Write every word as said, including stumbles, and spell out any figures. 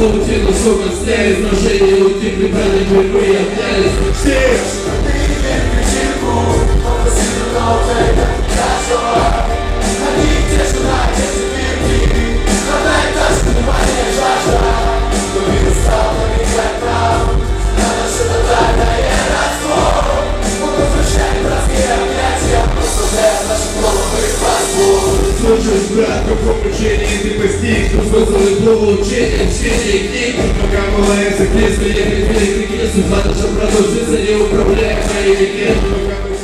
паутину, сука, снялись. Нарушение уйти, прибрали, впервые обнялись. Все! Слушаешь, брат, в каком учении ты постиг, что смыслы получения, чтения книг. Пока малаемся к лесу, ехать велик к лесу, надо же продолжиться, не управляя моими книгами.